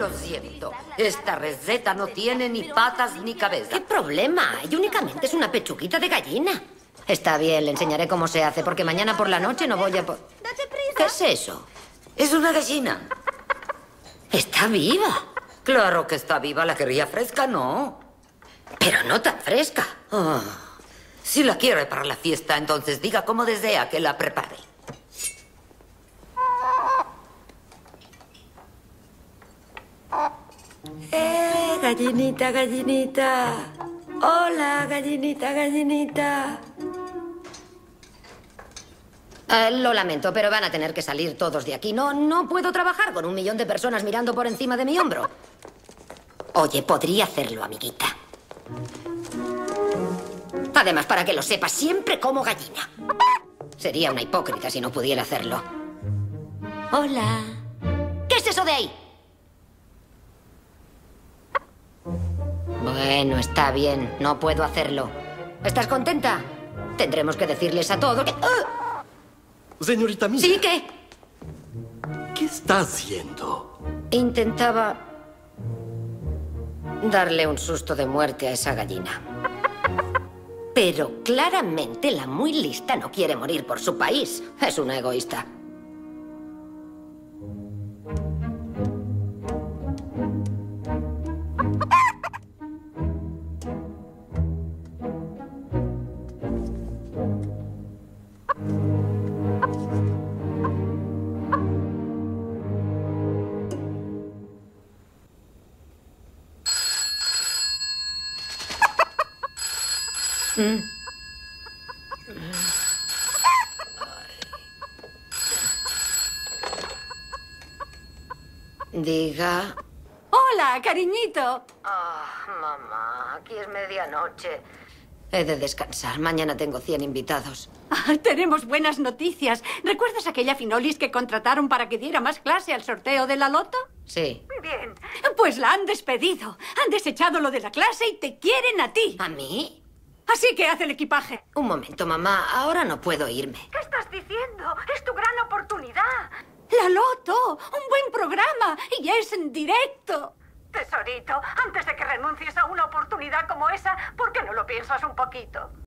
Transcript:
lo siento. Esta receta no tiene ni patas ni cabeza. ¿Qué problema hay? Únicamente es una pechuguita de gallina. Está bien, le enseñaré cómo se hace, porque mañana por la noche no voy a... ¡Date prisa! ¿Qué es eso? Es una gallina. Está viva. Claro que está viva. La quería fresca, ¿no? Pero no tan fresca. Ah, si la quiere para la fiesta, entonces diga cómo desea que la prepare. Gallinita, gallinita. Hola, gallinita, gallinita. Lo lamento, pero van a tener que salir todos de aquí. No puedo trabajar con 1 millón de personas mirando por encima de mi hombro. Oye, podría hacerlo, amiguita. Además, para que lo sepas, siempre como gallina. Sería una hipócrita si no pudiera hacerlo. Hola. ¿Qué es eso de ahí? Bueno, está bien. No puedo hacerlo. ¿Estás contenta? Tendremos que decirles a todos que... ¡Ah! Señorita Mia. ¿Sí qué? ¿Qué está haciendo? Intentaba darle un susto de muerte a esa gallina. Pero claramente la muy lista no quiere morir por su país. Es una egoísta. Diga. ¡Hola, cariñito! Mamá, aquí es medianoche. He de descansar. Mañana tengo 100 invitados. Tenemos buenas noticias. ¿Recuerdas aquella Finolis que contrataron para que diera más clase al sorteo de la loto? Sí. Bien. Pues la han despedido. Han desechado lo de la clase y te quieren a ti. ¿A mí? Así que haz el equipaje. Un momento, mamá. Ahora no puedo irme. ¿Qué estás diciendo? Es tu gran oportunidad. La loto. Un buen programa. Y es en directo. Tesorito, antes de que renuncies a una oportunidad como esa, ¿por qué no lo piensas un poquito?